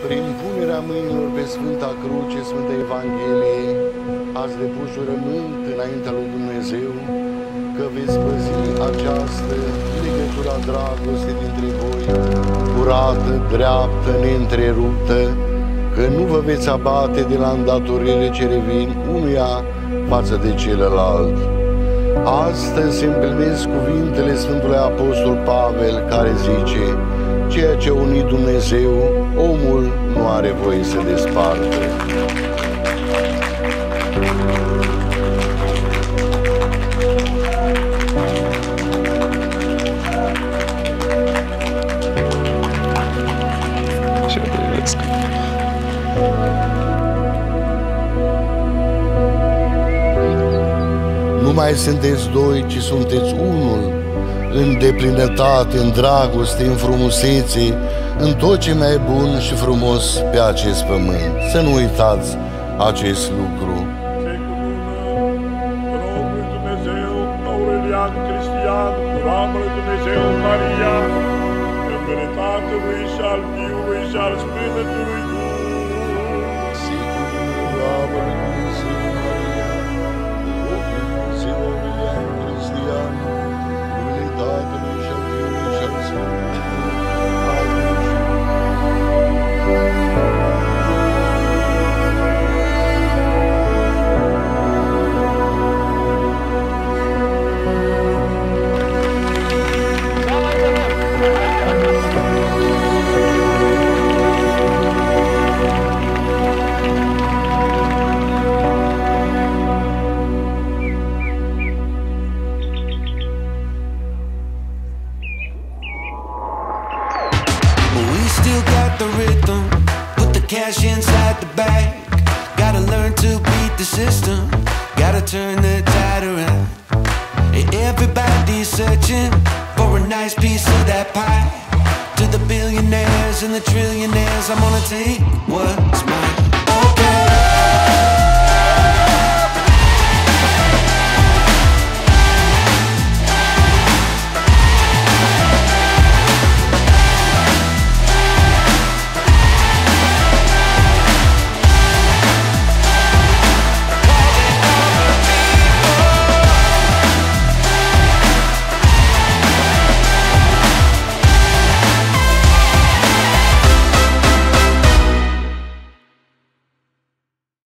Prin punerea mâinilor pe Sfânta Cruce, Sfânta Evanghelie, ați depus jurământ înaintea lui Dumnezeu că veți păzi această legătură a dragostei dintre voi, curată, dreaptă, neîntreruptă, că nu vă veți abate de la îndatoririle ce revin unuia față de celălalt. Astăzi se împlinesc cuvintele Sfântului Apostol Pavel, care zice: ceea ce a unit Dumnezeu, omul nu are voie să despartă. Nu mai sunteți doi, ci sunteți unul, în deplinătate, în dragoste, în frumusețe, în tot ce mai bun și frumos pe acest pământ. Să nu uitați acest lucru. Rogul lui Dumnezeu, Aurelian Cristian, cu ramă lui Dumnezeu Maria, în numele Tatălui și al Fiului și al Sfântului Duh. Sigur, ramă lui Dumnezeu Maria, rogul lui Dumnezeu Aurelian Cristian, în numele Tatălui și al Fiului și al Sfântului Duh. Cash inside the bag. Gotta learn to beat the system. Gotta turn the tide around. Everybody's searching for a nice piece of that pie. To the billionaires and the trillionaires, I'm gonna take what's mine.